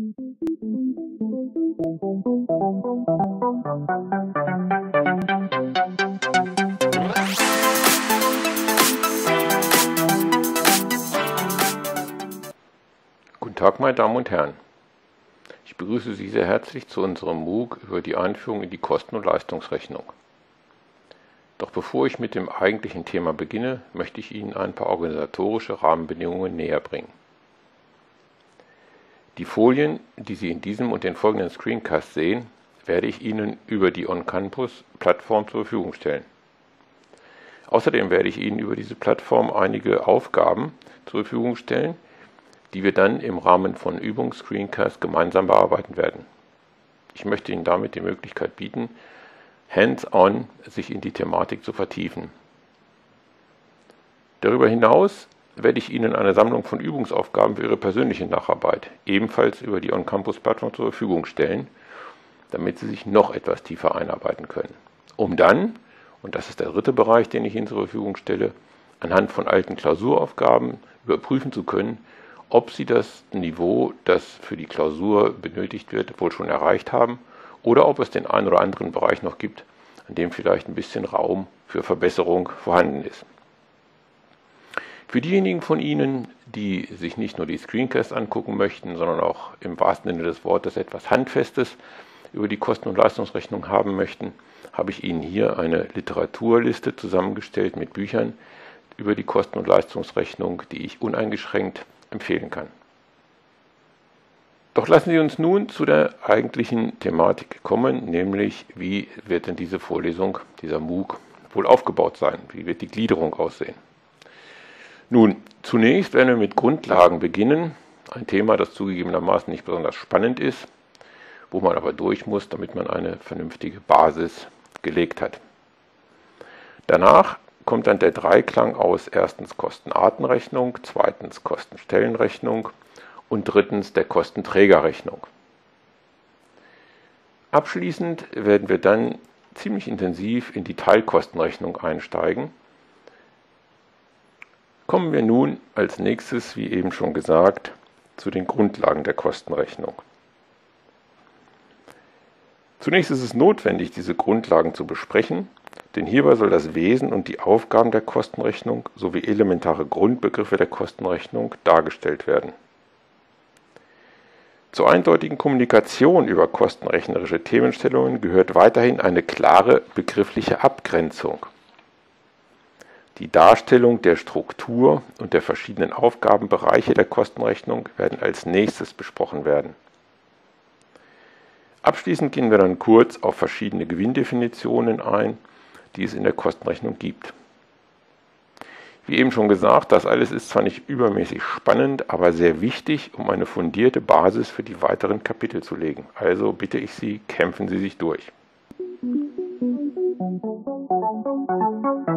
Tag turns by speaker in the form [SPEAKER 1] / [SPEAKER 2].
[SPEAKER 1] Guten Tag, meine Damen und Herren. Ich begrüße Sie sehr herzlich zu unserem MOOC über die Einführung in die Kosten- und Leistungsrechnung. Doch bevor ich mit dem eigentlichen Thema beginne, möchte ich Ihnen ein paar organisatorische Rahmenbedingungen näher bringen. Die Folien, die Sie in diesem und den folgenden Screencasts sehen, werde ich Ihnen über die OnCampus-Plattform zur Verfügung stellen. Außerdem werde ich Ihnen über diese Plattform einige Aufgaben zur Verfügung stellen, die wir dann im Rahmen von Übungs-Screencasts gemeinsam bearbeiten werden. Ich möchte Ihnen damit die Möglichkeit bieten, hands-on sich in die Thematik zu vertiefen. Darüber hinaus werde ich Ihnen eine Sammlung von Übungsaufgaben für Ihre persönliche Nacharbeit ebenfalls über die OnCampus-Plattform zur Verfügung stellen, damit Sie sich noch etwas tiefer einarbeiten können. Um dann, und das ist der dritte Bereich, den ich Ihnen zur Verfügung stelle, anhand von alten Klausuraufgaben überprüfen zu können, ob Sie das Niveau, das für die Klausur benötigt wird, wohl schon erreicht haben oder ob es den einen oder anderen Bereich noch gibt, an dem vielleicht ein bisschen Raum für Verbesserung vorhanden ist. Für diejenigen von Ihnen, die sich nicht nur die Screencasts angucken möchten, sondern auch im wahrsten Sinne des Wortes etwas Handfestes über die Kosten- und Leistungsrechnung haben möchten, habe ich Ihnen hier eine Literaturliste zusammengestellt mit Büchern über die Kosten- und Leistungsrechnung, die ich uneingeschränkt empfehlen kann. Doch lassen Sie uns nun zu der eigentlichen Thematik kommen, nämlich wie wird denn diese Vorlesung, dieser MOOC wohl aufgebaut sein? Wie wird die Gliederung aussehen? Nun, zunächst werden wir mit Grundlagen beginnen, ein Thema, das zugegebenermaßen nicht besonders spannend ist, wo man aber durch muss, damit man eine vernünftige Basis gelegt hat. Danach kommt dann der Dreiklang aus erstens Kostenartenrechnung, zweitens Kostenstellenrechnung und drittens der Kostenträgerrechnung. Abschließend werden wir dann ziemlich intensiv in die Teilkostenrechnung einsteigen. Kommen wir nun als nächstes, wie eben schon gesagt, zu den Grundlagen der Kostenrechnung. Zunächst ist es notwendig, diese Grundlagen zu besprechen, denn hierbei soll das Wesen und die Aufgaben der Kostenrechnung sowie elementare Grundbegriffe der Kostenrechnung dargestellt werden. Zur eindeutigen Kommunikation über kostenrechnerische Themenstellungen gehört weiterhin eine klare begriffliche Abgrenzung. Die Darstellung der Struktur und der verschiedenen Aufgabenbereiche der Kostenrechnung werden als nächstes besprochen werden. Abschließend gehen wir dann kurz auf verschiedene Gewinndefinitionen ein, die es in der Kostenrechnung gibt. Wie eben schon gesagt, das alles ist zwar nicht übermäßig spannend, aber sehr wichtig, um eine fundierte Basis für die weiteren Kapitel zu legen. Also bitte ich Sie, kämpfen Sie sich durch.